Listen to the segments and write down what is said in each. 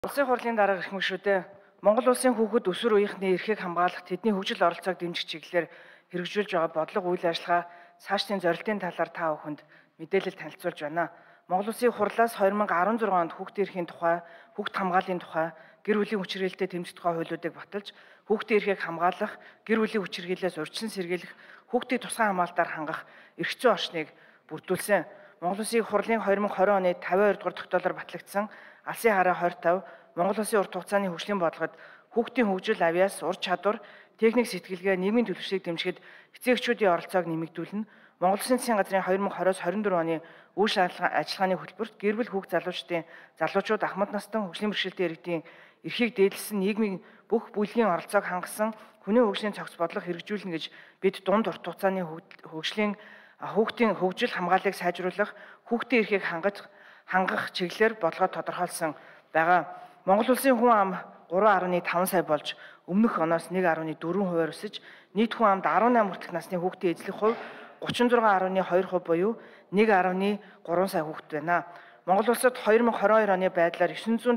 Улсын хурлын дарга эрх мөшөөдөө Монгол улсын хүүхэд өсвөр үеийнхний эрхийг хамгаалах, тэдний хөгжил оролцоог дэмжих чиглэлээр хэрэгжүүлж байгаа бодлого үйл ажиллагаа цаашдын зорилтын талаар та бүхэнд мэдээлэл танилцуулж байна. Монгол улсын хурлаас 2016 онд хүүхдийн эрхийн тухай, хүүхд хамгааллын тухай, гэр бүлийн хүчирхийлэлтэй тэмцэх тухай хуулиудыг баталж, хүүхдийн эрхийг хамгаалах, гэр бүлийн хүчирхийллээс урьдчилан сэргийлэх, хүүхдийг тусгай хамгаалтаар хангах эрх зүйн орчныг бүрдүүлсэн. Монгол улсын хурлын 2020 оны 52 дугаар тогтоолоор батлагдсан Алсын хараа 25 Монгол улсын урт хугацааны хөгжлийн бодлогод хүүхдийн хөгжил, авьяас, ур чадвар, техник сэтгэлгээ, нийгмийн төлөвшөлтийг дэмжихэд эцэг эхчүүдийн оролцоог нэмэгдүүлнэ. Монгол Улсын засгийн газрын 2020-24 оны үйл ажиллагааны хөтөлбөрт гэр бүл хүүхд залуучууд ахмад настан хөгжлийн бэрхшээлтэй иргэдийн эрхийг дээдлсэн нийгмийн бүх бүлгийн оролцоог хангасан хүний хөгжлийн цогц бодлого хэрэгжүүлнэ гэж бид дунд урт хугацааны хүүхдийн хөгжил хамгааллыг сайжруулах, хүүхдийн эрхийг хангах чиглэлээр бодлого тодорхойлсон байгаа. Монгол улсын хүн ам 3.5 сая болж өмнөх оноос 1.4% өсөж нийт хүн амд 18 хүртэлх насны хүүхдийн эзлэх хувь 36.2% буюу 1.3 сая хүүхэд байна. Монгол улсад 2022 оны байдлаар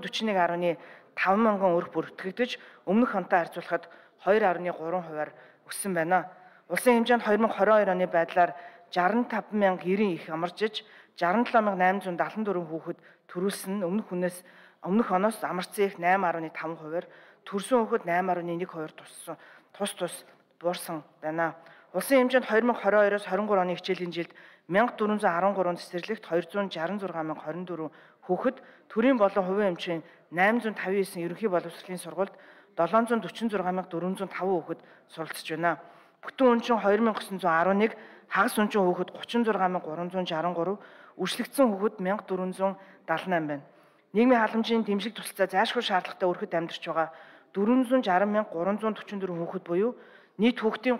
941.5 мянган өрх бүртгэгдэж өмнөх онтой харьцуулахад 2.3%-аар өссөн байна. Улсын хэмжээнд 2022 оны байдлаар 65,090 их амарчиж 67,874 хүүхэд төрүүлсэн нь өмнөх оноос амарцсан их 8.5%-аар төрсөн хүүхэд 8.12% тус буурсан байна. Улсын хэмжээнд 2022-оос 23 оны хичээлийн жилд 1413 цэцэрлэгт 266,024 хүүхэд төрийн болон хувийн эмчийн 859 ерөнхий боловсролын сургуульд 746,405 хүүхэд суралцж байна. Бүтэн үнчин 2,911, хагас үнчин хүүхэд 36,363, үржлэгдсэн хүүхэд 1,478 байна. Нийгмийн халамжийн дэмжлэг тусалцаа зайлшгүй шаардлагатай өрхөд амьдарч байгаа 460,344 хүүхэд буюу нийт хүүхдийн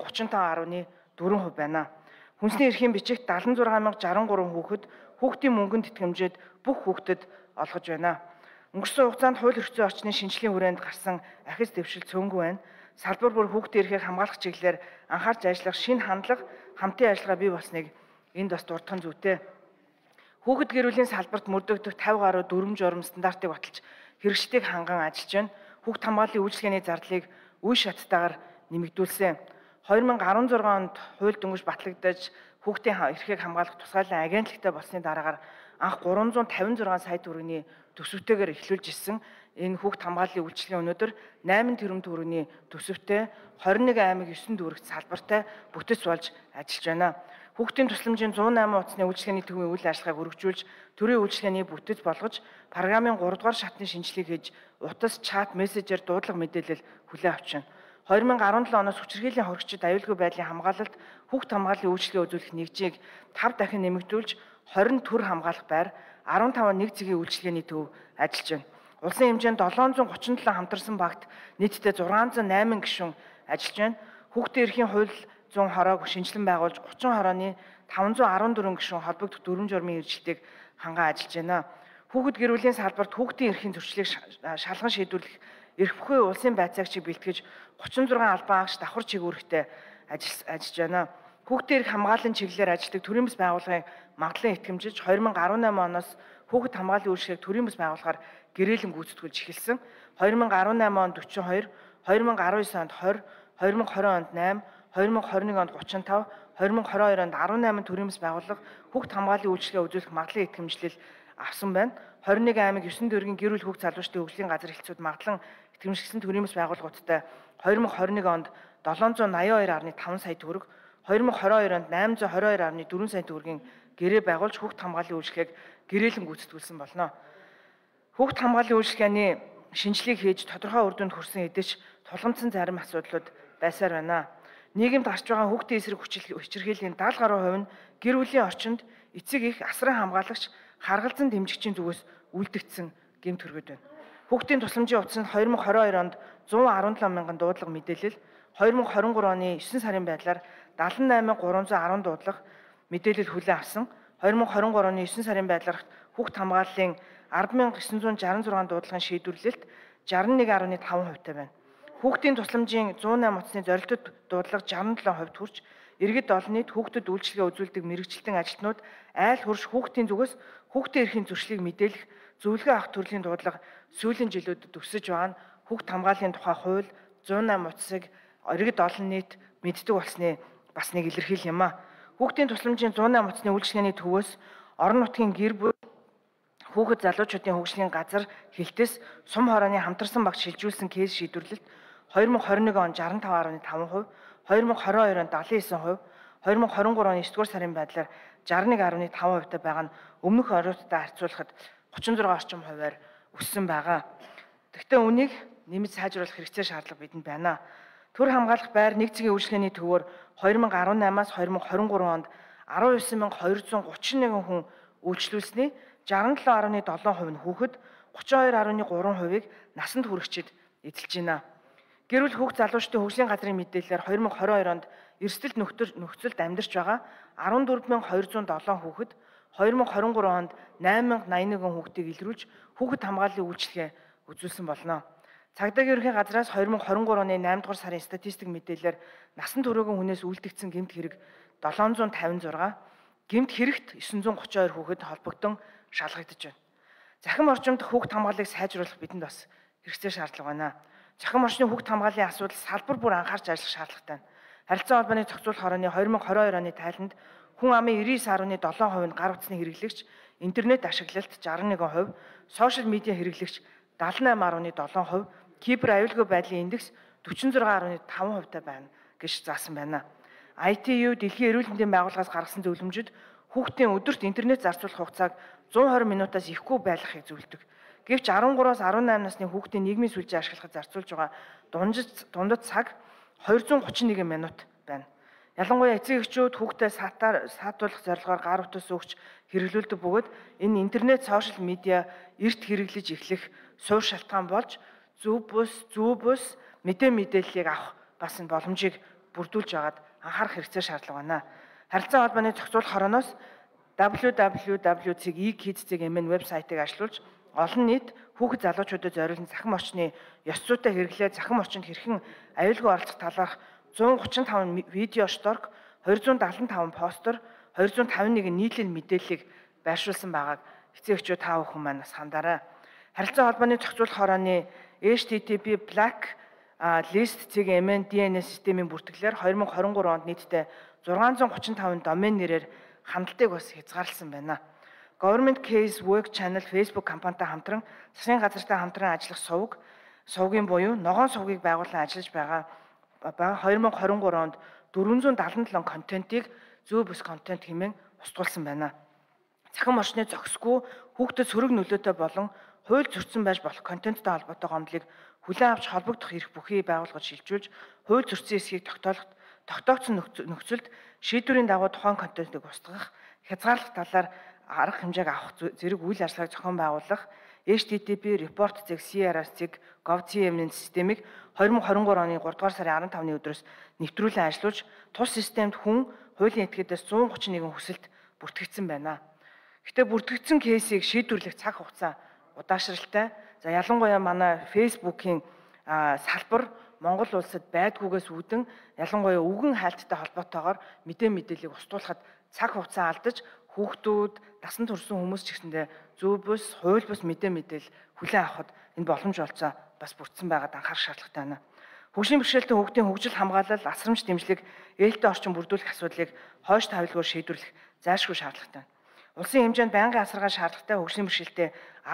35.4% байна. Хүнсний эрхийн бичигт 76,063 хүүхдийн мөнгөнд итгэмжээд бүх хүүхдэд олгож байна. Өнгөрсөн хугацаанд хууль эрх зүйн орчны шинжилгээний хүрээнд гарсан ахиц дэвшил цөөнгүй байна. Салбар бүр хүүхдийн эрхийг хамгаалах чиглэлээр анхаарч ажиллах шинэ хандлага, хамтын ажиллагаа бий болсныг энд бас дурдах нь зүйтэй. Хүүхэд гэр бүлийн салбарт мөрдөгдөх 50 гаруй дүрм журам стандартыг баталж хэрэгжлийг ханган ажиллаж байна. Хүүхд хамгааллын үйлчилгээний зардлыг үе шаттайгаар нэмэгдүүлсэн. 2016 онд хууль дөнгөж батлагдаж хүүхдийн эрхийг хамгаалах тусгайлан агентлагтай болсны дараагаар анх 356 сая төгрөгийн төсөвтэйгээр эхлүүлж ирсэн энэ хүүхд хамгааллын үйлчилгээ өнөөдөр 8 тэрбум төгрөгийн төсөвтэй 21 аймаг 9 дүүрэгт салбартай бүтэц болж ажиллаж байна. Хүүхдийн тусламжийн 108 утасны үйлчилгээний төвийн үйл ажиллагааг өргөжүүлж, төрийн үйлчилгээний бүтэц болгож, програмын 3 дугаар шатны шинжилгээг хийж, утас, чат, мессежээр дуудлага мэдээлэл хүлээн авч байна. 2017 оноос хүчирхийллийн хоригчид аюулгүй байдлын хамгаалалт, хүүхд хамгааллын үйлчилгээ үзүүлэх нэгжийг 5 дахин нэмэгдүүлж, 20 төр хамгаалах байр, 15 нэг цэгийн үйлчилгээний төв ажиллаж байна. Улсын хэмжээнд 737 хамтарсан багт нийтдээ 608 гишүүн ажиллаж байна. Хүүхдийн эрхийн хууль 100 хороог шинжилэн байгуулж 30 хорооны 514 гишүүн холбогдох дүрм журмын эржилтийг хангаа ажиллаж байна. Хүүхэд гэр бүлийн салбарт хүүхдийн эрхийн зөрчлийг шалган шийдвэрлэх эрх бүхий улсын байцаагчийг бэлтгэж 36 албан агш давхар чиглэлтэй ажиллаж байна. Хүүхдийн эрх хамгааллын чиглэлээр ажилладаг төрийн бас байгууллагын магадлан итгэмжиж 2018 оноос хүүхэд хамгааллын үйлчилгээг төрийн бас байгууллагаар гэрээлэн гүйцэтгүүлж эхэлсэн. 2018 онд 42, 2019 онд 20, 2020 онд 8, 2021 онд 35, 2022 онд 18 төрийн бас байгууллага хүүхд хамгааллын үйлчилгээ үзүүлэх магадлан итгэмжлэл авсан байна. 21 аймаг 9 дүүргийн гэр бүл хүүхд залуучдын хөгжлийн газар хэлтсүүд магадлан итгэмжлэгсэн төрийн бас байгууллагуудтай 2021 онд 782.5 сая төгрөг, 2022 онд 822.4 сая төгрөгийн гэрээ байгуулж хүүхд хамгааллын үйлчилгээг гэрээлэн гүйцэтгүүлсэн болно. Хүүхд хамгааллын үйлчилгээний шинжилгээг хийж тодорхой үр дүнд хүрсэн хэдиж тулгамдсан зарим асуудлууд байсаар байна. Нийгэмд гарч байгаа хүүхдийн эсрэг хүчирхийллийн 70 гаруй хувь нь гэр бүлийн орчинд эцэг их асран хамгаалагч харгалзан дэмжигчийн зүгээс үлдэгдсэн гэмт хэрэг байна. Хүүхдийн тусламжийн утсанд 2022 онд 117 мянган дуудлага мэдээлэл, 2023 оны 9 сарын байдлаар 78,310 дуудлага мэдээлэл хүлээн авсан. 2023 оны 9 сарын байдлаар хүүхд хамгааллын 10,966 дуудлагын шийдвэрлэлт 61.5% байна. Хүүхдийн тусламжийн 108 утасны зорилттой дуудлага 67% хүрч иргэд олон нийт хүүхдэд үйлчилгээ үзүүлдэг мэрэгчлэн ажилтнууд айл хурш хүүхдийн зүгээс хүүхдийн эрхийн зөрчлийг мэдээлэх зөвлөгөө авах төрлийн дуудлага сүүлийн жилүүдэд өсөж байгаа нь хүүхд хамгааллын тухай хууль 108 утсыг иргэд олон нийт мэддэг болсны бас нэг илэрхийлэл юм а. Хүүхдийн тусламжийн 108 утасны үйлчилгээний төвөөс орон нутгийн гэр бүл хүүхэд залуучуудын хөгжлийн газар хилтэс сум хорооны хамтарсан багт шилжүүлсэн кейс шийдвэрлэлт 2021 он 65.5%, 2022 он 79%, 2023 оны 9-р сарын байдлаар 61.5% та байгаа нь өмнөх орууттай харьцуулахад 36 орчим хувиар өссөн байгаа. Гэхдээ үнийг нэмж сайжруулах хэрэгцээ шаардлага бидэнд байна. Төр хамгаалах байр нэг цагийн үйлчлэгээний төвөөр 2018-аас 2023 онд 19,231 хүн үйлчлүүлсэний 67.7% нь хүүхэд, 32.3%-ыг насанд хүрэгчид эзэлж байна. Гэр бүл хүүхд залуучдын хөгжлийн газрын мэдээлэлээр 2022 онд эрсдэлт нөхцөлд амьдарч байгаа 14,207 хүүхэд, 2023 онд 8,081 хүүхдийг илрүүлж хүүхэд хамгааллын үйлчилгээ үзүүлсэн болно. Цагдаагийн ерөнхий газраас 2023 оны 8 дугаар сарын статистик мэдээлэлээр насан туршийн хүнээс үлдэгдсэн гэмт хэрэг 756, гэмт хэрэгт 932 хүүхэд холбогдсон шалгагдж байна. Захин орчимд хүүхд хамгааллыг сайжруулах бидэнд бас хэрэгцээ шаардлага байна. Захин орчны хүүхд хамгааллын асуудал салбар бүр анхаарч ажиллах шаардлагатай. Харилцаа холбооны зохицуулах хорооны 2022 оны тайланд хүн амын 99.7% нь гар утасны хэрэглэгч, интернет ашиглалт 61%, сошиал медиа хэрэглэгч 78.7%, кибер аюулгүй байдлын индекс 46.5% та байна гэж заасан байна. ITU Дэлхийн эрүүл мэндийн байгууллагаас гаргасан зөвлөмжөд хүүхдийн өдөрт интернет зарцуулах хугацааг 120 минутаас ихэхгүй байлгахыг зөвлөдөг. Гэвч 13-аас 18 насны хүүхдийн нийгмийн сүлжээ ашиглахад зарцуулж байгаа дундад цаг 231 минут байна. Ялангуяа эцэг эхчүүд хүүхдээ саатуулах зорилгоор гар утас өгч хэрэглүүлдэг бөгөөд энэ интернет, сошиал медиа эрт хэрэглэж эхлэх суур шалтгаан болж зөв бус мэдээ мэдээллийг авах бас энэ боломжийг бүрдүүлж байгаад анхаарах хэрэгцээ шаардлага байна. Харилцаа холбооны зохицуулах хорооноос www.ekids.mn вебсайтыг ашиглуулж олон нийт хүүхэд залуучуудад зориулсан захин орчны ёс зүйтэй хэрэглээ, захин орчинд хэрхэн аюулгүй оролцох талаарх 135 видео шторк, 275 постер, 251 нийтлэл мэдээллийг байршуулсан байгааг эцэг эхчүүд та бүхэн маань бас хандаарай. Харилцаа холбооны зохицуулах хорооны HTTP Black List.mn DNS системийн бүртгэлээр 2023 онд нийтдээ 635 домен нэрээр хандлтыг бас хязгаарласан байна. Government Case Work Channel Facebook компанитай хамтран засгийн газартай хамтран ажиллах сувгийн буюу ногоон сувгийг байгуулан ажиллаж байгаа 2023 онд 477 контентыг зөв бус контент хэмээн устгуулсан байна. Захин орчны зохисгүй хүүхдэд сөрөг нөлөөтэй болон хууль зөрчсөн байж болох контенттой холбоотой гомдлыг хүлээн авч холбогдох эрх бүхий байгууллагад шилжүүлж хууль зөрчсөн эсхийг тогтоогдсон нөхцөлд шийдвэрийн дагуу тухайн контентыг устгах, хязгаарлах талаар арга хэмжээг авах зэрэг үйл ажиллагааг зохион байгуулах HTTP report.crs.gov.cm-ийн системийг 2023 оны 3 дугаар сарын 15-ны өдрөөс нэвтрүүлэн ажиллуулж тус системд хүн хуулийн этгээдээс 131 хүсэлт бүртгэгдсэн байна. Гэхдээ бүртгэгдсэн кейсийг шийдвэрлэх цаг хугацаа удаашралтай. За ялангуяа манай Facebook-ийн салбар Монгол улсад байдгүйгээс үүдэн ялангуяа үгэн хайлттай холбоотойгоор мэдээллийг устгуулахад цаг хугацаа алдаж хүүхдүүд, дасан турсан хүмүүс ч гэсэндээ зөв бус, хууль бус мэдээлэл хүлээн авахд энэ боломж олцоо бас бүрдсэн байгаад анхаарах шаардлагатай байна. Хөгжлийн бэрхшээлтэй хүүхдийн хөгжил хамгаалал, асрамж дэмжлэг, ээлтэй орчин бүрдүүлэх асуудлыг хойш тавилгуур шийдвэрлэх зайлшгүй шаардлагатай байна. Улсын хэмжээнд байнгын асаргаа шаардлагатай хөгжлийн бэрхшээлтэй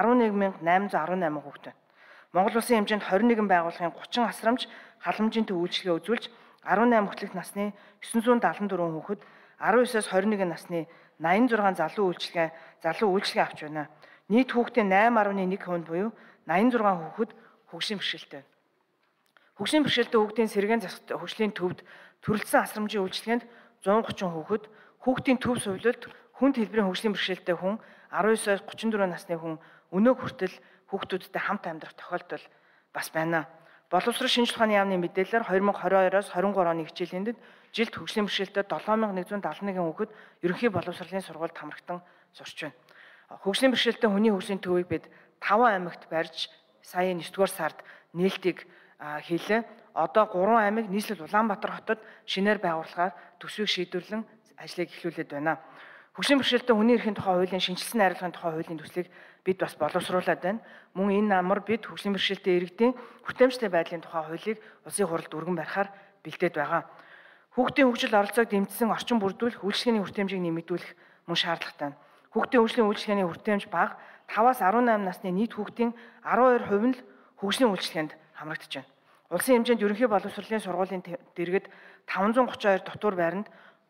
11,818 хүүхэд байна. Монгол улсын хэмжээнд 21 байгууллагын 30 асрамж халамжийн төв үйлчилгээ үзүүлж 18 хүртэлх насны 974 хүүхэд, 19-с 21 насны 86 залуу үйлчилгээ авч байна. Нийт хүүхдийн 8.1% буюу 86 хүүхэд хөгжлийн бэрхшээлтэй. Хөгжлийн бэрхшээлтэй хүүхдийн сэргээн засагт хөгжлийн төвд төрөлцсөн асрамжийн үйлчилгээнд 130 хүүхэд, хүүхдийн төв сувилалт хүнд хэлбэрийн хөгжлийн бэрхшээлтэй хүн 19-с 34 насны хүн өнөө хүртэл хүүхдүүдтэй хамт амьдрах тохиолдол бас байна. Боловсрол шинжилгээ ухааны яамны мэдээлэлээр 2022-оос 23 оны хичээлийндэд жилд хөгжлийн бэрхшээлтэй 7171 хүүхэд ерөнхий боловсролын сургуульд хамрагдан сурч байна. Хөгжлийн бэрхшээлтэй хүний хөгжлийн төвийг бид 5 аймагт барьж сая 9-р сард нээлтийг хийлээ. Одоо 3 аймаг нийслэл Улаанбаатар хотод шинээр байгууллагаар төсвийг шийдвэрлэн ажлыг эхлүүлээд байна. Хөгжлийн бэрхшээлтэй хүний эрхийн тухай хуулийн шинжилсэн найруулгын тухай хуулийн төслийг бид бас боловсруулад байна. Мөн энэ намар бид хөгжлийн бэрхшээлтэй иргэдийн хүртээмжтэй байдлын тухай хуулийг улсын хурлд өргөн барихаар бэлдээд байгаа. Хүүхдийн хөгжил оролцоог дэмжсэн орчин бүрдүүлэх, үйлчлэгээний хүртээмжийг нэмэгдүүлэх мөн шаардлагатай. Хүүхдийн хөгжлийн үйлчлэгээний хүртээмж бага 5-аас 18 насны нийт хүүхдийн 12% нь л хөгжлийн үйлчлэгээнд хамрагдаж байна. Улсын хэмжээнд ерөнхий боловсролын сургуулийн дэргэд 532 дотуур байранд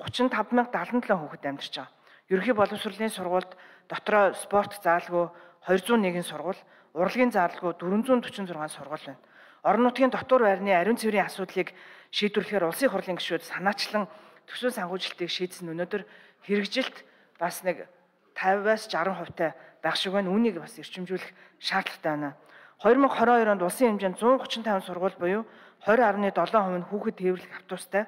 35,077 хүүхэд амьдарч байгаа. Ерөнхий боловсролын сургуульд дотроо спорт заалгүй 201 сургууль, урлагийн заалгүй 446 сургууль байна. Орон нутгийн дотуур байрны ариун цэврийн асуудлыг шийдвэрлэхээр улсын хурлын гишүүд санаачлан төсвийн санхүүжилтийг шийдсэн өнөөдөр хэрэгжилт бас нэг 50-аас 60% байх шиг байна. Үүнийг бас эрчимжүүлэх шаардлагатай байна. 2022 онд улсын хэмжээнд 135 сургууль буюу 20.7% нь хүүхэд тээвэрлэх автобустай,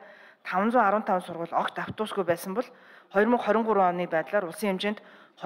515 сургууль огт автобусгүй байсан бол 2023 оны байдлаар улсын хэмжээнд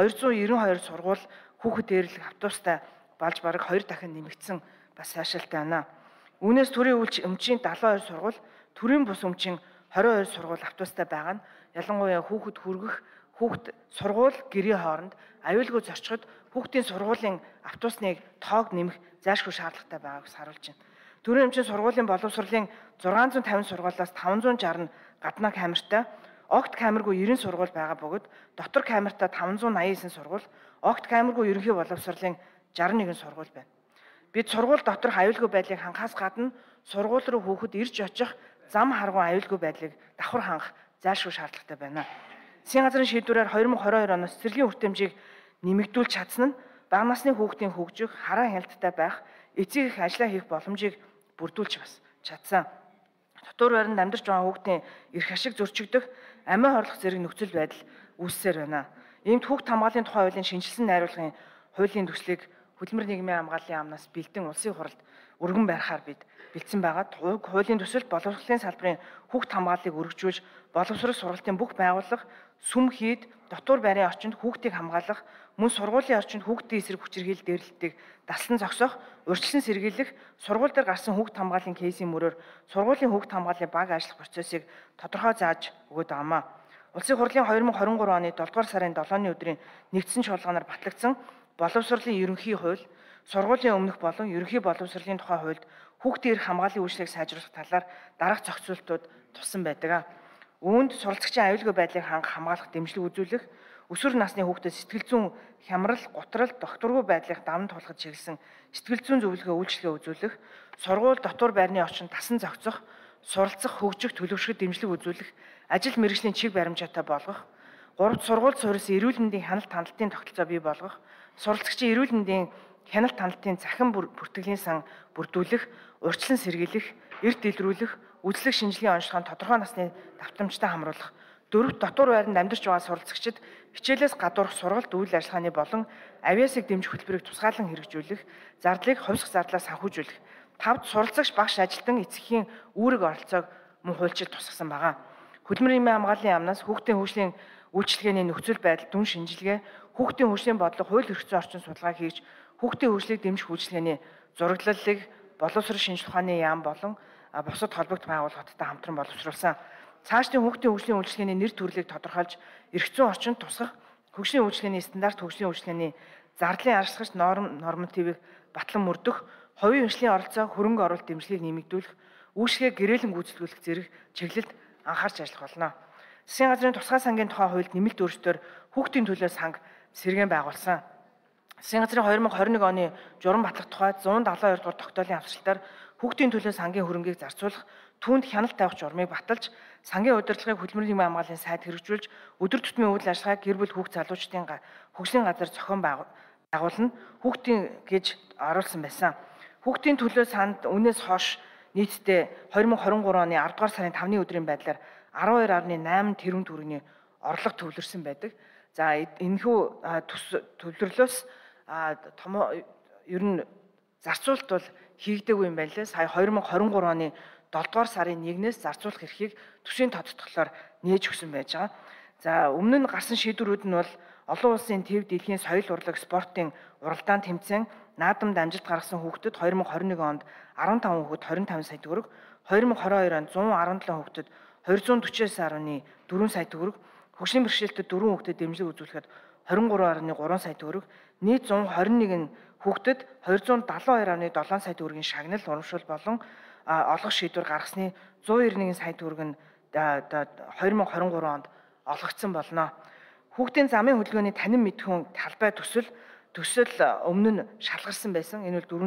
292 сургууль хүүхэд тээвэрлэх автобустай болж бараг 2 дахин нэмэгдсэн бас сайшаалтай байна. Үүнээс төрийн өмчийн 72 сургууль, төрийн бус өмчийн 22 сургууль автобустай байгаа нь ялангуяа хүүхэд хүргэх, хүүхэд сургууль гэрийн хооронд аюулгүй зорчход хүүхдийн сургуулийн автобусны тоог нэмэх зайлшгүй шаардлагатай байгааг харуулж байна. Төрийн өмчийн сургуулийн боловсролын 650 сургуулиас 560 нь гаднаа камертай, огт камергүй 90 сургууль байгаа бөгөөд дотор камертай 589 сургууль, огт камергүй ерөнхий боловсролын 61 сургууль байна. Бид сургууль доторх аюулгүй байдлыг хангахаас гадна сургууль руу хүүхэд ирж очих зам харгуун аюулгүй байдлыг давхар хангах зайлшгүй шаардлагатай байна. Засгийн газрын шийдвэрээр 2022 оноос цэцэрлэгийн хүртээмжийг нэмэгдүүлж чадсан нь бага насны хүүхдийн хөгжих, хараа хяналттай байх, эцэг их ажиллаа хийх боломжийг бүрдүүлж бас чадсан. Дотор байранд амьдарч байгаа хүүхдийн эрх ашиг зөрчигдөх, амиа хорлох зэрэг нөхцөл байдал үүссээр байна. Иймд хүүхд хамгааллын тухай хуулийн шинжилсэн найруулгын хуулийн төслийг хөдөлмөр нийгмийн хамгааллын яамнаас бэлдэн улсын хурлд өргөн барихаар бид бэлдсэн байгаа. Хуулийн төсөлд боловсролын салбарын хүүхд хамгааллыг өргөжүүлж, боловсрол сургалтын бүх байгууллага, сүм хийд, дотор байрын орчинд хүүхдийг хамгаалах, мөн сургуулийн орчинд хүүхдийн эсрэг хүчирхийлэл дээрлэлтийг даслан зогсоох, урьдчилан сэргийлэх, сургууль дээр гарсан хүүхд хамгааллын кейсийн мөрөөр сургуулийн хүүхд хамгааллын баг ажиллах процессыг тодорхой зааж өгöd байнамаа. Улсын хурлын 2023 оны 7 дугаар сарын 7-ны өдрийн нэгдсэн чуулганаар батлагдсан боловсролын ерөнхий хууль, сургуулийн өмнөх болон ерөнхий боловсролын тухай хуульд хүүхдийн эрх хамгааллын үйлчлэгийг сайжруулах талаар дараах зохицуултууд туссан байдаг. Үүнд суралцагчийн аюулгүй байдлыг хамгаалах дэмжлэг үзүүлэх, өсвөр насны хүүхдэд сэтгэл зүйн хямрал, гутрал, докторгүй байдлыг даван туулахад чиглэсэн сэтгэл зүйн зөвлөгөө үйлчлэгээ үзүүлэх, сургууль дотор байрны орчинд дасан зохицох, суралцах, хөгжих, төлөвшөхөд дэмжлэг үзүүлэх, ажил мэргэжлийн чиг баримжаатай болгох, 3-р сургууль суурьсан эрүүл мэндийн хяналт хяналтын тогтолцоо бий болгох, суралцагчийн эрүүл мэндийн хяналт хяналтын захин бүртгэлийн сан бүрдүүлэх, урьдчилан сэргийлэх, эрт дэлгэрүүлэх, үзлэг шинжилгээний онцлогоо тодорхой насны давтамжтай хамруулах, 4-т дотор байранд амьдарч байгаа суралцагчид хичээлээс гадуурх сургалт үйл ажиллагааны болон авиасыг дэмжих хөтөлбөрийг тусгаалan хэрэгжүүлэх, зардлыг хувьсах зардлаас санхүүжүүлэх, 5-т суралцагч багш ажилтан эцгийн үүрэг оролцоог мөн хуульчид тусгасан байгаа. Хөдөлмөр нийгмийн хамгааллын яамнаас хүүхдийн хөгжлийн үйлчлэгээний нөхцөл байдал дүн шинжилгээ, хүүхдийн хөгжлийн бодлого, хууль эрх зүйн орчин судалгаа хийж, хүүхдийн хөгжлийг дэмжих үйлчлэгээний зураглалыг боловсрол шинжилгээ ухааны яам болон бусад холбогд байгууллагуудтай хамтран боловсруулсан. Цаашдын хүүхдийн хөгжлийн үйлчлэгээний нэр төрлийг тодорхойлж, эрх зүйн орчинд тусгах, хөгжлийн үйлчлэгээний стандарт хөгжлийн үйлчлэгээний зардлын арчилгаач нормативыг батлан мөрдөх, хувийн хөгжлийн оролцоо, хөрөнгө оруулалт дэмжлэгийг нэмэгдүүлэх, үйлчлэгээ гэрээлэн гүйцэтгүүлэх зэрэг чиглэлд анхаарч ажиллах болно. Засгийн газрын тусгай сангийн тухай хуульд нэмэлт өөрчлөлтөөр хүүхдийн төлөө санг сэргээн байгуулсан. Засгийн газрын 2021 оны журам батлах тухай 172 дугаар тогтоолын авсалтаар хүүхдийн төлөө сангийн хөрөнгийг зарцуулах, түүнд хяналт тавих журмыг баталж, сангийн удирдлагыг хөдөлмөр нийгмийн хамгааллын сайд хэрэгжүүлж, өдөр тутмын үйл ажиллагааг гэр бүл хүүхд залуучдын хөгжлийн газар зохион байгуулна, хүүхдийн гэж оруулсан байсан. Хүүхдийн төлөө санд үнээс хойш нийтдээ 2023 оны 10 дугаар сарын 5-ны өдрийн байдлаар 12.8 тэрбум төгрөгийн орлого төвлөрсөн байдаг. За энэхүү төвлөрлөөс ер нь зарцуулалт бол хийгдээгүй юм байна лээ. Сая 2023 оны 7 дугаар сарын 1-ээс зарцуулах эрхийг төсвийн тодтголоор нээж өгсөн байж байгаа. За өмнө нь гарсан шийдвэрүүд нь бол олон улсын төв дэлхийн соёл урлаг спортын уралдаан тэмцээн наадамд амжилт гаргасан хүүхдэд 2021 онд 15 хүүхэд 25 сая төгрөг, 2022 онд 117 хүүхдэд 249.4 сая төгрөг, хөгжлийн бэрхшээлтэд 4 хүүхдэд дэмжлэг үзүүлэхэд 23.3 сая төгрөг, нийт 121 хүүхдэд 272.7 сая төгрөгийн шагнал урамшуул болон олгох шийдвэр гаргасны 191 сая төгрөг нь 2023 онд олгогдсон болно. Хүүхдийн замын хөдөлгөөний танин мэдхүүн талбай төсөл өмнө нь шалгарсан байсан. Энэ бол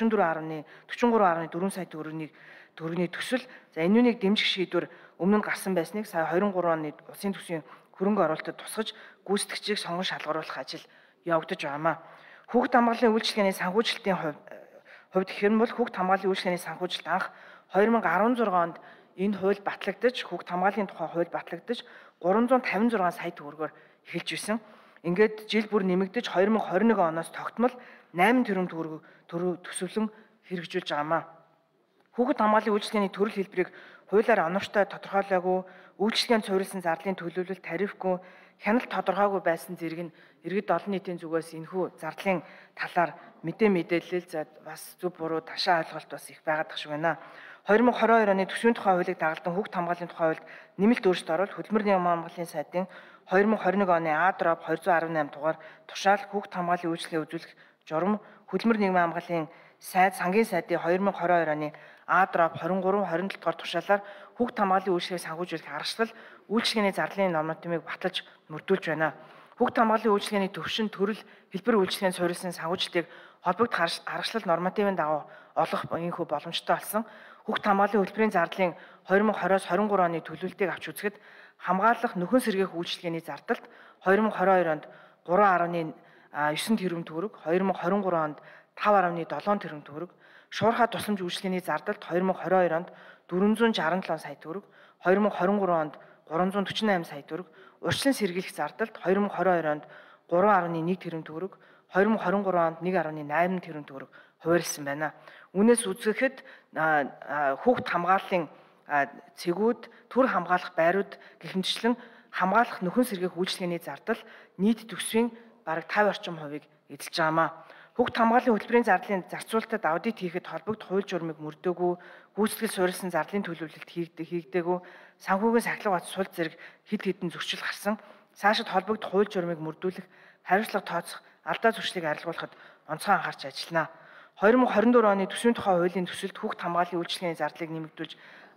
444.43.4 сая төгрөгийн төсөл. За энэ үнийг дэмжих шийдвэр өмнө нь гарсан байсныг сая 23 оны улсын төсвийн хөрөнгө оруулалтад тусгаж гүйцэтгэгчийг сонгон шалгаруулах ажил явагдаж байгаамаа. Хүүхд хамгааллын үйлчилгээний санхүүжилтийн хувьд гэх юм бол хүүхд хамгааллын үйлчилгээний санхүүжилт анх 2016 онд энэ хууль батлагдаж, хүүхд хамгааллын тухай хууль батлагдаж 356 сая төгрөгөөр эхэлж исэн. Ингээд жил бүр нэмэгдэж 2021 оноос тогтмол 8 тэрбум төгрөг төсөвлөн хэрэгжүүлж байгаамаа. Хүүхд хамгааллын үйлчилгээний төрөл хэлбэрийг хуулиар оновчтой тодорхойлоогүй, үйлчилгээнд суурилсан зарлалын төлөвлөлт тарифгүй, хяналт тодорхойгүй байсан зэрэг нь иргэд олон нийтийн зүгээс энэхүү зардлын талаар мэдээлэл бас зөв буруу ташаа ойлголт бас их байгаад тах шиг байна. 2022 оны төсвийн тухай хуулийг дагалдан хүүхд хамгааллын тухай хуульд нэмэлт өөрчлөлт оруулах хөдөлмөр нийгмийн хамгааллын сайдын 2021 оны А-дроб 218 дугаар тушаал хүүхд хамгааллын үйлчилгээ үзүүлэх журам хөдөлмөр нийгмийн хамгааллын сайд сангийн сайдын 2022 оны А-дроб 23 27 дугаар тушаалаар хүүхд хамгааллын үйлчилгээг санхүүжүүлэх аргачлал үйлчилгээний зарлалын нормативыг баталж мөрдүүлж байна. Хүүхд хамгааллын үйлчилгээний төвшин төрөл хэлбэр үйлчилгээнд суурилсан санхүүжилтийг холбогдох аргачлал нормативын дагуу олох энэхүү боломжтой болсон. Хүүхд хамгааллын хөтөлбөрийн зардлын 2020-с 23 оны төлөвлөлтийг авч үзэхэд хамгаалах нөхөн сэргээх үйлчилгээний зардалт 2022 онд 3.9 тэрбум төгрөг, 2023 онд 5.7 тэрбум төгрөг, шуурхай тусламж үйлчилгээний зардалт 2022 онд 467 сая төгрөг, 2023 онд 348 сая төгрөг, урьдчилан сэргийлэх зардалт 2022 онд 3.1 тэрбум төгрөг, 2023 онд 1.8 тэрбум төгрөг хуваарлсан байна. Үүнээс үзэхэд хүүхд хамгааллын цэгүүд, төр хамгаалах байрууд гэх хамгаалах нөхөн сэргээх үйлчилгээний зардал нийт төсвийн бараг 50 орчим хувийг эзэлж байгаамаа. Хүүхд хамгааллын хөтөлбөрийн зардлын зарцуулалтад аудит хийхэд холбогдох хууль журмыг мөрдөөгүй, гүйцэтгэл суурилсан зарлалын төлөвлөлт хийгдээгүй, санхүүгийн сахилга бат сул зэрэг хэд хэдэн зөрчил гарсан. Цаашид холбогдох хууль журмыг мөрдүүлэх, хариуцлага тооцох, алдаа зуршлыг арилгуулахад онцгой анхаарч ажиллана. 2024 оны төсвийн тухай хуулийн төсөлд хүүхд хамгааллын үйлчилгээний зардлыг нэмэгдүүлж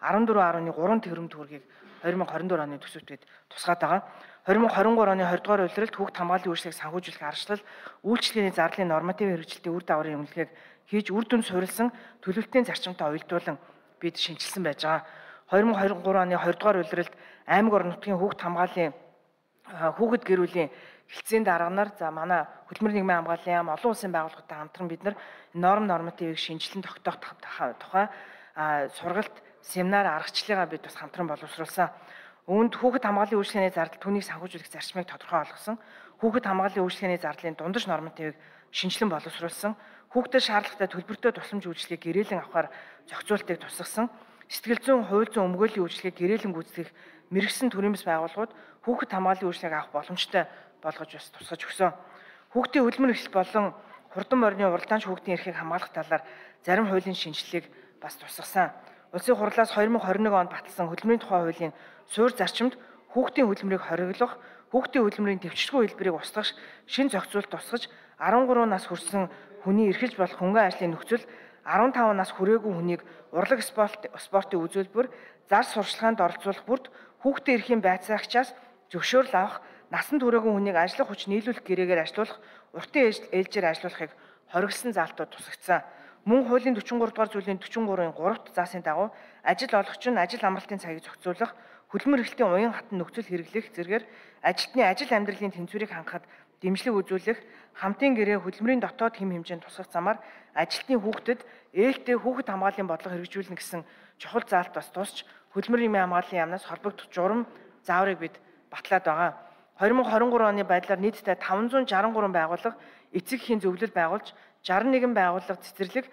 14.3 тэрбум төгрөгийг 2024 оны төсөвтөд тусгаад байгаа. 2023 оны 20 дугаар улиралд хүүхд хамгааллын үйлчилгээг санхүүжүүлэх аргачлал үйлчилгээний зарлалын нормативын хэрэгжилтийн үр дагаврын үнэлгээг хийж үр дүнд суурилсан төлөвлөлтийн зарчимтай уялдуулан бид шинжилсэн байж байгаа. 2023 оны 20 дугаар улиралд аймаг орон нутгийн хүүхд хамгааллын хүүхэд гэр бүлийн хэлтсийн дарганаар манай хөдөлмөр нийгмийн хамгааллын яам олон улсын байгууллагатай хамтран бид нар нормативыг шинжилэн тогтоох тухай сургалт, семинар, аргачлалаа бид бас хамтран боловсруулсан. Үүнд хүүхэд хамгааллын үйлчилгээний зардал түүнийг санхүүжүүлэх зарчмыг тодорхой болгосон. Хүүхэд хамгааллын үйлчилгээний зардлын дундаж нормативыг шинжилэн боловсруулсан. Хүүхдэд шаардлагатай төлбөртэй тусламж үйлчилгээг гэрээлэн авахар зохицуултыг тусгасан. Сэтгэл зүйн, хууль зүйн өмгөөллийн үйлчилгээг гэрээлэн гүйцэтгэх мэрэгсэн төрийн бас байгууллагууд хүүхэд хамгааллын үйлчилгээг авах боломжтой болгож бас тусгаж өгсөн. Хүүхдийн хөдөлмөр эхлэл болон хурдан морины уралдаанч хүүхдийн эрхийг хамгаалах талаар зарим хуулийн шинжилгээг бас тусгасан. Улсын хурлаас 2021 онд баталсан хөдөлмөрийн тухай хуулийн суурь зарчимд хүүхдийн хөдөлмөрийг хориглох, хүүхдийн хөдөлмөрийн төвчшгүй хэлбэрийг устгах, шин зохицуулт тусгаж 13 нас хүрсэн хүний эрхэлж болох хөнгөн ажлын нөхцөл 15 нас хүрээгүй хүнийг урлаг спортын үзүүлбэр, зар сурчлаганд оролцуулах бүрд хүүхдийн эрхийн байцаагчаас зөвшөөрөл авах, насан туршаагүй хүнийг ажиллах хүч нийлүүлэх гэрээгээр ажилуулах, уртын ээлжээр ажилуулахыг хориглосон заалтууд тусгагдсан. Мөн хуулийн 43 дугаар зүйлийн 43-ын 3-т заасын дагуу ажил олгогч нь ажил амралтын цагийг зохицуулах, хөдөлмөр эрхтлийн уян хатан нөхцөл хэрэглэх зэргээр ажилтны ажил амьдралын тэнцвэрийг хангахад дэмжлэг үзүүлэх, хамтын гэрээ хөдөлмөрийн дотоод хэм хэмжээнд тусгах замаар ажилтны хүүхдэд ээлтэй хүүхэд хамгааллын бодлого хэрэгжүүлнэ гэсэн чухал заалт бас тусч хөдөлмөр нийгмийн хамгааллын яамнаас холбогдох журам зааврыг бид батлаад байгаа. 2023 оны байдлаар нийтдээ 563 байгууллага эцэг эхийн зөвлөл байгуулж 61 байгууллага цэцэрлэг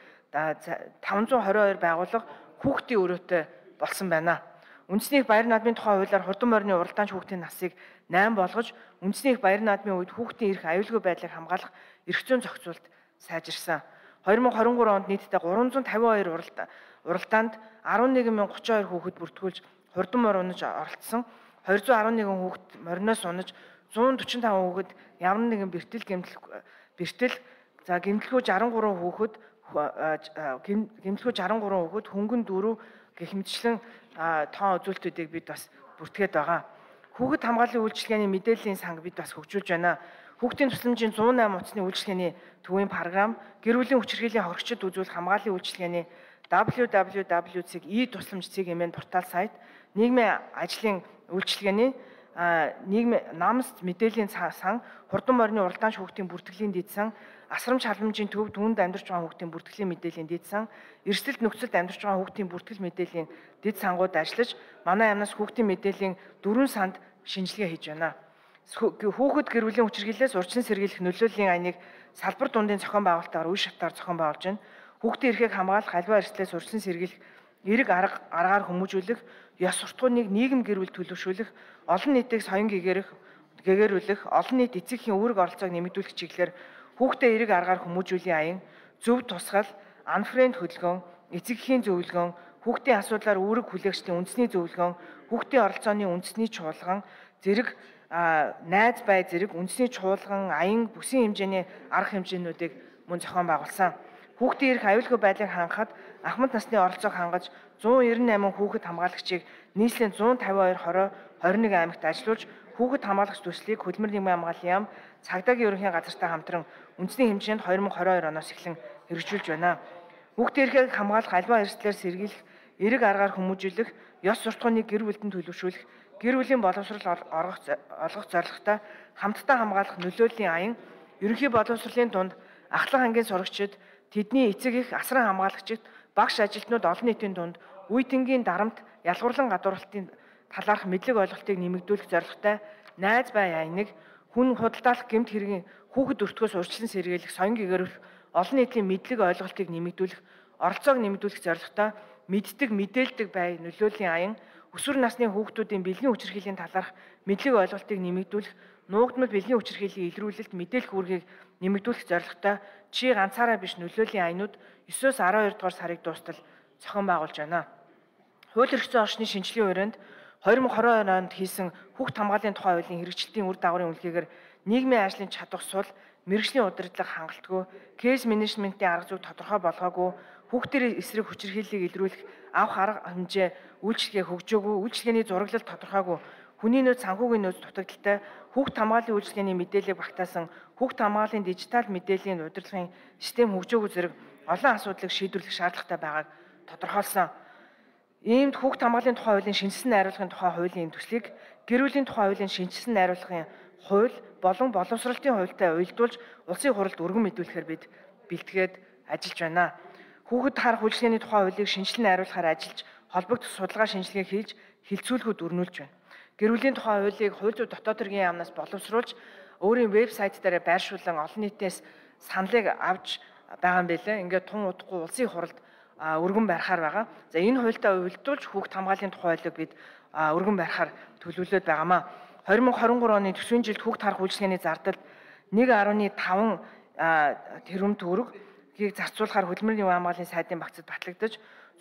522 байгууллага хүүхдийн өрөөтэй болсон байна. Үндэсний их баяр наадмын тухай хуулиар хурдан морины уралдаанч хүүхдийн насыг 8 болгож үндэсний их баяр наадмын үед хүүхдийн эрх аюулгүй байдлыг хамгаалах эрх зүйн зохицуулт сайжирсан. 2023 онд нийтдээ 352 уралдаанд 11,032 хүүхэд бүртгүүлж хурдан морь унаж оролцсон. 211 хүүхэд мориноос унаж 145 хүүхэд ямар нэгэн бэртэл гэмтэл бэртэл за гэмтэлгүй 63 хүүхэд гэмтэлгүй 63 хүүхэд хөнгөн 4 гэх мэтчлэн тоон үзүүлэлтүүдийг бид бас бүртгээд байгаа. Хүүхэд хамгааллын үйлчилгээний мэдээллийн санг бид бас хөгжүүлж байна. Хүүхдийн тусламжийн 108 утасны үйлчилгээний төвийн програм, гэр бүлийн хүчирхийллийн хоригчид үзүүлэх хамгааллын үйлчилгээний www.e-тусламж.cgmn портал сайт, нийгмийн ажлын үйлчилгээний нийгмийн намст мэдээллийн сан, хурдан морины уралдаанч хүүхдийн бүртгэлийн дэд сан, асрамж халамжийн төв түүнд амьдарч байгаа хүүхдийн бүртгэлийн мэдээллийн дэд сан, эрсдэлт нөхцөлд амьдарч байгаа хүүхдийн бүртгэл мэдээллийн дэд сангууд ажиллаж, манай яамнаас хүүхдийн мэдээллийн 4 санд шинжилгээ хийж байна. Хүүхэд гэр бүлийн хүчирхийллээс урьдчилан сэргийлэх нөлөөллийн айныг салбар дундын зохион байгуулалтаар үе шатаар зохион байгуулж байна. Хүүхдийн эрхийг хамгаалах, аливаа эрсдлээс урьдчилан сэргийлэх, эерэг аргаар хүмүүжүүлэх, ёс суртахууныг нийгэм гэр бүл төлөвшүүлэх, олон нийтийг соён гэгээрүүлэх, олон нийт эцэгхийн үүрэг оролцоог нэмэгдүүлэх чиглэлээр хүүхдээ эерэг аргаар хүмүүжүүлийн аян, зөв тусгал, анфрэнд хөдөлгөөн, эцэгхийн зөвлөгөөн, хүүхдийн асуудлаар үүрэг хүлээгчдийн үндэсний зөвлөгөөн, хүүхдийн оролцооны үндэсний чуулган, зэрэг найз бай зэрэг үндэсний чуулган, аян, бүсийн хэмжээний арга хэмжээнүүдийг мөн зохион байгуулсан. Хүүхдийн эрх аюулгүй байдлыг хангахад ахмад насны оролцоог хангаж 198 хүүхэд хамгаалагчийг нийслэлийн 152-20-21 аймагт ажилуулж хүүхэд хамгаалагч төслийг хөдөлмөр нийгмийн хамгааллын яам цагдаагийн ерөнхий газартай хамтран үндэсний хэмжээнд 2022 оноос эхлэн хэрэгжүүлж байна. Хүүхдийн эрхийг хамгаалах, аливаа эрсдлээр сэргийлэх, эерэг аргаар хүмүүжүүлэх, ёс суртахууныг гэр бүлдэнд төлөвшүүлэх, гэр бүлийн боловсрол олгох зорилготой хамтдаа хамгаалах нөлөөллийн аян, ерөнхий боловсролын дунд ахлах ангийн сурагчид, тэдний эцэг эх асран хамгаалагчид, багш ажилтнууд олон нийтийн дунд үе тэнгийн дарамт, ялгуурлан гадуурхалтын талаарх мэдлэг ойлголтыг нэмэгдүүлэх зорилготой найз бай аяныг хүн худалдаалах гэмт хэргийн хүүхэд өртгөөс урьдчилан сэргийлэх, соён гэгэрүүлэх, олон нийтийн мэдлэг ойлголтыг нэмэгдүүлэх, оролцоог нэмэгдүүлэх зорилготой мэддэг, мэдээлдэг бай нөлөөллийн аян, өсвөр насны хүүхдүүдийн бэлгийн хүчирхийллийн талаарх мэдлэг ойлголтыг нэмэгдүүлэх, нуугдмал бэлгийн хүчирхийллийн илрүүлэлт мэдээлэх үүргийг нэмэгдүүлэх зорилготой чи ганцаараа биш нөлөөллийн аянууд 9-өөс 12 дугаар сарыг дуустал зохион байгуулж байна. Хууль эрх зүйн орчны шинжилгээ хүрээнд 2022 онд хийсэн хүүхд хамгааллын тухай хуулийн хэрэгжилтийн үр дагаврын үнэлгээгээр нийгмийн ажлын чадвар сул, мэргэжлийн удирдлага хангалтгүй, кейс менежментийн арга зүйг тодорхой болгоогүй, хүүхдийн эсрэг хүчирхийллийг илрүүлэх авах арга хэмжээ үйлчлэгээ хөгжөөгүй, үйлчлэгээний зураглал тодорхойгүй, хүний нөөц санхүүгийн нөөц дутагдaltaй, хүүхд хамгааллын үйлчлэгээний мэдээллийг багтаасан, хүүхд хамгааллын дижитал мэдээллийн удирдлагын систем хөгжөөгүй зэрэг олон асуудлыг шийдвэрлэх шаардлагатай байгааг тодорхойлсон. Иймд хүүхд хамгааллын тухай хуулийн шинжилсэн найруулгын тухай хуулийн төслийг гэр бүлийн тухай хуулийн шинжилсэн найруулгын хууль болон боловсролтын хуультай уялдуулж улсын хурлд өргөн мэдүүлэхээр бид бэлтгээд ажиллаж байна. Хүүхэд харах үйлчлэгээний тухай хуулийг шинжилэн найруулахаар ажиллаж холбогдох судалгаа шинжилгээ хийж хилцүүлгүүд өрнүүлж байна. Гэр бүлийн тухай хуулийг хууль зүйн дотоод хэргийн яамнаас боловсруулж өөрийн вебсайт дээр байршуулан олон нийтээс саналыг авч байгаа юм билээ. Ингээд тун удахгүй улсын хурлд өргөн барихаар байгаа. За энэ хуультай уялдуулж хүүхд хамгааллын тухай хуулийг бид өргөн барихаар төлөвлөд байгаамаа. 2023 оны төсвийн жилд хүүхд харах үйлчлэгээний зардал 1.5 тэрбум төгрөгийг зарцуулахаар хөдөлмөр нийгмийн хамгааллын сайдын багцад батлагдаж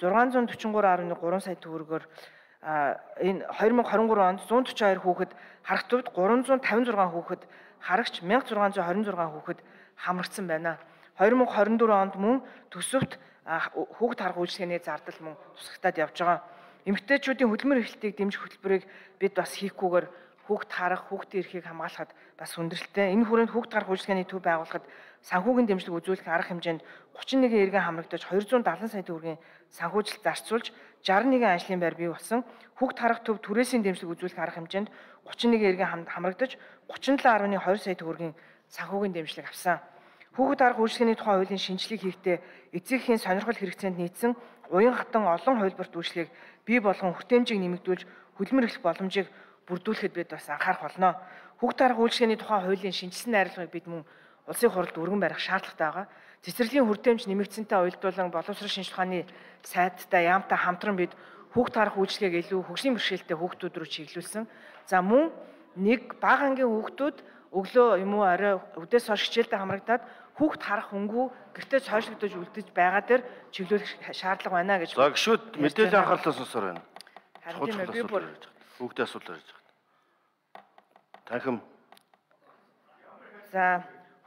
643.3 сая төгрөгөөр энэ 2023 онд 142 хүүхэд харах төвд 356 хүүхэд харагч 1626 хүүхэд хамрагдсан байна. 2024 онд мөн төсөвт хүүхд харах үйлчлэгээний зардал мөн тусгатаад явж байгаа. Эмэгтэйчүүдийн хөдөлмөр эрхлэлтийг дэмжих хөтөлбөрийг бид бас хийхгүйгээр хүүхд харах, хүүхдийн эрхийг хамгаалахад бас хүндрэлтэй. Энэ хүрээнд хүүхд харах үйлчлэгээний төв байгуулахад санхүүгийн дэмжлэг үзүүлэх арга хэмжээнд 31 иргэн хамрагдаж 270 сая төгрөгийн санхүүжилт зарцуулж 61 ажлын байр бий болсон. Хүүхд харах төв түрээсийн дэмжлэг үзүүлэх арга хэмжээнд 31 иргэн хамрагдаж 37.2 сая төгрөгийн санхүүгийн дэмжлэг авсан. Хүүхд харах үйлчлэгээний тухай хуулийн шинжилгээг хийхдээ эцэгхийн сонирхол хэрэгцээнд нийцсэн уян хатан олон хувилбарт үйлчлэгийг бий болгон хүртээмжийг нэмэгдүүлж хөдөлмөр эрхлэх боломжийг бүрдүүлэхэд бид бас анхаарах болно. Хүүхд харах үйлчлэгээний тухай хуулийн шинжилсэн найруулгыг бид мөн улсын хурлд өргөн барих шаардлагатай байгаа. Цэцэрлэгийн хүртээмж нэмэгдсэнтэй уялдуулан боловсрол шинжилгээ ухааны сайдтай яамтай хамтран бид хүүхд харах үйлчлэгийг илүү хөгжлийн бэрхшээлтэй хүүхдүүд рүү чиглүүлсэн. За мөн нэг бага ангийн хүүхдүүд өглөө юм уу орой өдөөс хойш хичээлдээ хамрагдаад хүүхд харах хөнгүү гэртээ цойшлогдож үлдэж байгаа дээр чиглүүлэх шаардлага байна гэж. За гişүүд мэдээллийн анхаарлаа сонсоор байна. Харин тийм ээ би бүр хүүхдийн асуудал ярьж байгаа. Танхим. За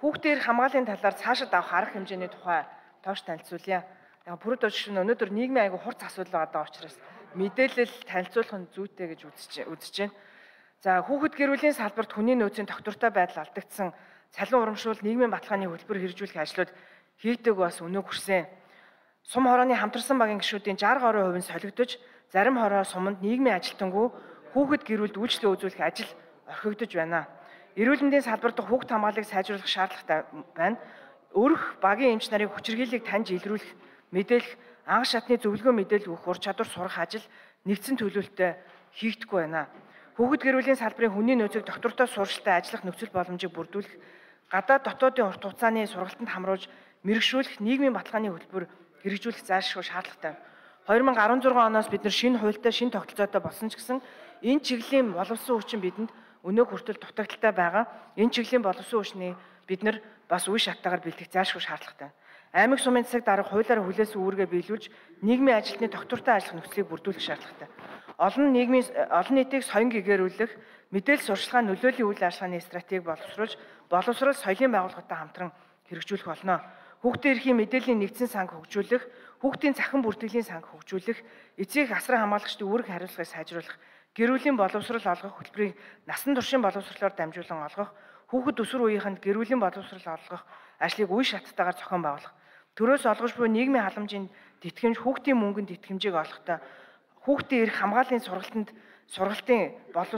Хүүхдийн эрх хамгааллын талаар цаашид авах арга хэмжээний тухай тоош танилцуулъя. Яг бүрд очиж өнөөдөр нийгмийн аягүй хурц асуудал байгаа учраас мэдээлэл танилцуулах нь зүйтэй гэж үзэж байна. За хүүхэд гэр бүлийн салбарт хүний нөөцийн тогтвортой байдал алдагдсан цалин урамшуул нийгмийн баталгааны хөтөлбөр хэрэгжүүлэх ажлууд хийгдэг бас өнөөг хүрсэн. Сум хорооны хамтарсан багийн гишүүдийн 60% нь солигдож, зарим хороо суманд нийгмийн ажилтнгүй хүүхэд гэр бүлд үйлчлэг үзүүлэх ажил орхигдож байна. Эрүүл мэндийн салбар дахь хүүхэд хамгааллыг сайжруулах шаардлагатай байна. Өрх багийн эмч нарыг хүчирхийллийг таньж илрүүлэх, мэдээлэх, анх шатны зөвлөгөө мэдээлэл өгөх ур чадвар сурах ажил нэгдсэн төлөвлөлтөд хийгдэхгүй байна. Хүүхэд гэр бүлийн салбарын хүний нөөцийг доктортой сургалтад ажиллах нөхцөл боломжийг бүрдүүлэх, гадаад дотоодын урт хугацааны сургалтанд хамруулж мэрэгшүүлэх нийгмийн баталгааны хөтөлбөр хэрэгжүүлэх зайлшгүй шаардлагатай. 2016 оноос бид нар шинэ хуультай, шинэ тогтолцоотой болсон ч гэсэн энэ чиглэлийн боловсон хүчин бидэнд өнөө хүртэл дутагдaltaй байгаа. Энэ чиглэлийн боловсон хүчний бид нар бас үе шаттайгаар бэлтгэх зайлшгүй шаардлагатай. Аймаг сумын засаг дарга хуулиар хүлээсэн үүргээ биелүүлж нийгмийн ажилтны доктортой ажиллах нөхцөлийг бүрдүүлэх шаардлагатай. Олон нийтийг соён гэгэрүүлэх, мэдээлэл сурчлагын нөлөөллийн үйл ажиллагааны стратеги боловсрол соёлын байгууллагатай хамтран хэрэгжүүлэх болно. Хүүхдийн эрхийн мэдээллийн нэгдсэн санг хөгжүүлэх, хүүхдийн захин бүртгэлийн санг хөгжүүлэх, эцэг асран хамгаалагчдын үүрэг хариуцлагыг сайжруулах, гэр бүлийн боловсрол олгох хөтөлбөрийг насан туршийн боловсролоор дамжуулан олгох, хүүхэд өсвөр үеийнхэнд гэр бүлийн боловсрол олгох ажлыг үе шаттайгаар зохион байгуулах. Төрөөс олгож буй нийгмийн халамжийн тэтгэмж, хүүхдийн мөнгөнд тэтгэмжийг олохдоо хүүхдийн эрх хамгааллын сургалтын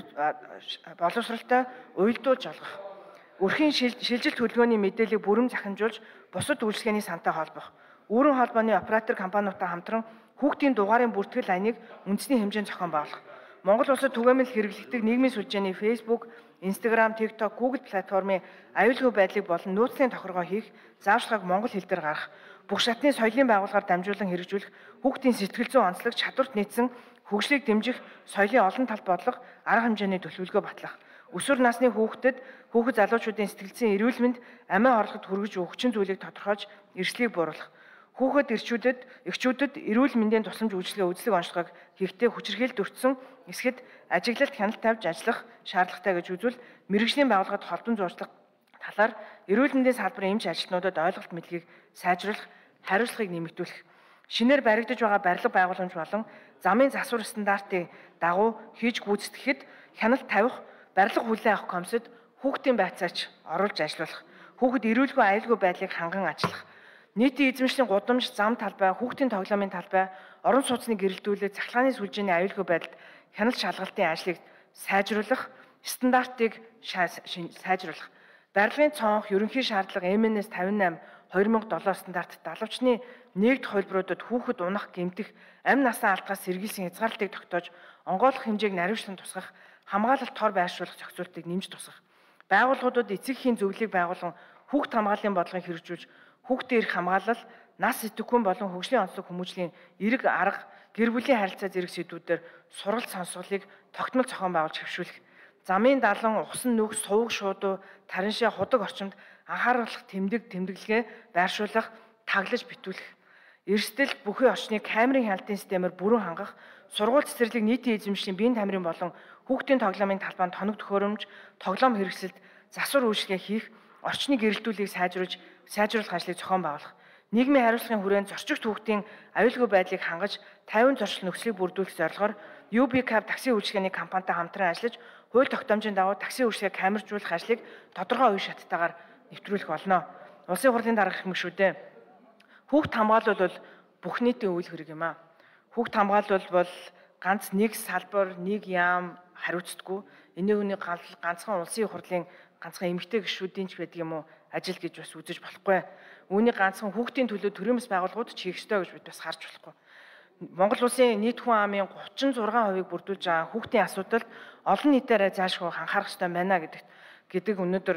боловсролтой уялдуулж олгох. Өрхийн шилжилт хөдөлгөөний мэдээллийг бүрэн захимжуулж бусад үйлчлэгээний сантай холбох. Үүрэн холбооны оператор компаниудтай хамтран хүүхдийн дугаарын бүртгэл лайныг үндэсний хэмжээнд зохион байгуулах. Монгол улсад түгээмэл хэрэглэгдэх нийгмийн сүлжээний Facebook, Instagram, TikTok, Google платформын аюулгүй байдлыг болон нөөцийн тохиргоо хийх зааварчилгааг монгол хэл дээр гаргах. Бүх шатны соёлын байгууллагаар дамжуулан хэрэгжүүлэх хүүхдийн сэтгэл зүйн онцлог чадварт нийцсэн хөгжлийг дэмжих соёлын олон талд бодлого арга хэмжээний төлөвлөгөө батлах. Өсвөр насны хүүхэд залуучуудын сэтгэлзэн эрүүл мэнд амиа орлогод хүргэж буй хүчин зүйлийг тодорхойлж эрсдлийг бууруулах. Хүүхэд эхчүүдэд эрүүл мэндийн тусламж үйлчилгээ үзлэг онцлогыг хийхдээ хүчирхийлэлд өртсөн эсгэд ажиглалт хяналт тавьж ажиллах шаардлагатай гэж үзвэл мэрэгжлийн байгууллагад холбон зуршлах талаар эрүүл мэндийн салбарын эмч ажилтнуудад ойлголт мэдлэгийг сайжруулах, хариуцлагыг нэмэгдүүлэх. Шинээр баригдаж байгаа барилга байгууламж болон замын засвар стандартын дагуу хийж гүйцэтгэхэд хяналт тавих, барилга хүлээн авах комиссод хүүхдийн байцаач оруулж ажиллах. Хүүхэд эрүүлгүй аюулгүй байдлыг ханган ажиллах. Нийтийн эзэмшлийн гудамж, зам талбай, хүүхдийн тоглоомын талбай, орон сууцны гэрэлтүүлэлт, цахилгааны сүлжээний аюулгүй байдалд хяналт шалгалтын ажлыг сайжруулах, стандартыг сайжруулах. Барилгын цонх, ерөнхий шаардлага МНС 58 2007 стандарт далавчны нэгд хувилбаруудад хүүхэд унах, гэмтэх, амь насаа алдахаас сэргийлсэн хязгаарлалтыг тогтоож, онгойлгох хэмжээг наривчлан тусгах, хамгаалалт тор байршуулах зохицуултыг нэмж тусгах. Байгууллагуудад эцэг эхийн зөвлөлийг байгуулан хүүхд хамгааллын бодлогыг хэрэгжүүлж, хүүхдийн эрх хамгаалал, нас сэтгэхүйн болон хөгжлийн онцлог хүмүүжлийн эрг арга, гэр бүлийн харилцаа зэрэг сэдвүүдээр сургалт сонсголыг тогтмол зохион байгуулж хэвшүүлэх. Замын далан, усан нүх, сувг шуудуу, тараншаа, худаг орчимд анхааруулах тэмдэглэгээ байршуулах, таглаж битүүлэх. Эрсдэл бүхий орчныг камерын хяналтын системээр бүрэн хангах, сургууль цэцэрлэг нийтийн эзэмшлийн биеийн тамирын болон хүүхдийн тоглоомын талбайд тоног төхөөрөмж, тоглоом хэрэгсэлд засвар үйлчлэгээ хийх, орчны гэрэлтүүлгийг сайжруулах ажлыг зохион байгуулах. Нийгмийн хариуцлагын хүрээнд зорчигч хүүхдийн аюулгүй байдлыг хангаж 50 зорчлол нөхцөлийг бүрдүүлэх зорилгоор UBCAB такси үйлчилгээний компанитай хамтран ажиллаж, хууль тогтоомжийн дагуу такси үйлчилгээг камержуулах ажлыг тодорхой үе шаттайгаар нэвтрүүлэх болно. Улсын хурлын дарга их мэгшүүдээ хүүхд хамгаалал бол бүх нийтийн үйл хэрэг юм аа. Хүүхд хамгаалал бол ганц нэг салбар, нэг яам хариуцдаггүй. Энийг ганцхан улсын хурлын ганцхан эмэгтэй гишүүдийн ч байдаг юм уу ажил гэж бас үзэж болохгүй. Үүнийг ганцхан хүүхдийн төлөө төрийн бас байгууллагууд ч хийх ёстой гэж бид бас харж болохгүй. Монгол улсын нийт хүн амын 36%-ийг бүрдүүлж байгаа хүүхдийн асуудалд олон нийтээр заашгүй анхаарах ёстой байна гэдэг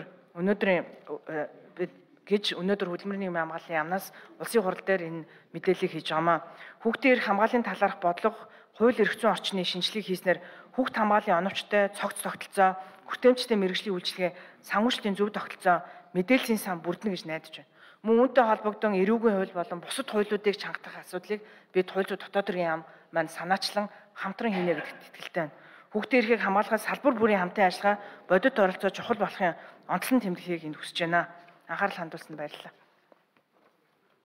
өнөөдөр хөдөлмөрийн нийгмийн хамгааллын яамнаас улсын хурал дээр энэ мэдээллийг хийж байгаамаа. Хүүхдийн эрх хамгааллын талаарх бодлого, хууль эрх зүйн орчны шинжилгээг хийснээр хүүхд хамгааллын оновчтой, цогц тогтолцоо, хүртээмжтэй мэргэжлийн үйлчилгээ, санхүүжилтийн зөв тогтолцоо, мэдээллийн сан бүрдэнэ гэж найдаж байна. Мөн үүнтэй холбогдсон эрүүгийн хууль болон бусад хуулиудыг чангах асуудлыг бид хууль зүйн дотоод хэргийн яам маань санаачлан хамтран хийнэ гэдэгт итгэлтэй байна. Хүүхдийн эрхийг хамгаалахад салбар бүрийн хамтын ажиллагаа бодит оролцоо чухал болохын онцлог тэмдэглэхийг энд хүсэж байна. Анхаарал хандуулсанд баярлалаа.